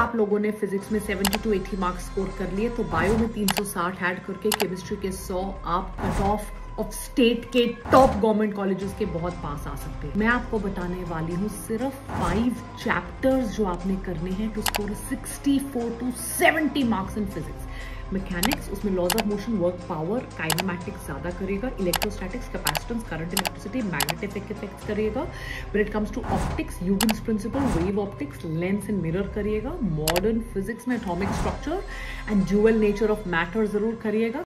आप लोगों ने फिजिक्स में 70 to 80 मार्क्स स्कोर कर लिए तो बायो में 360 ऐड करके केमिस्ट्री के 100 आप कट ऑफ स्टेट के टॉप गवर्नमेंट कॉलेजेस के बहुत पास आ सकते हैं। मैं आपको बताने वाली हूँ सिर्फ 5 चैप्टर्स जो आपने करने हैं to score 64 to 70 marks in physics. Mechanics, उसमें laws of motion, work power, kinematics ज्यादा करेगा, electrostatics, capacitance, current, electricity, magnetic effects करिएगा। When it comes to optics, Huygens principle, wave optics, lens and mirror करिएगा। Modern physics में atomic structure and dual nature of matter जरूर करिएगा।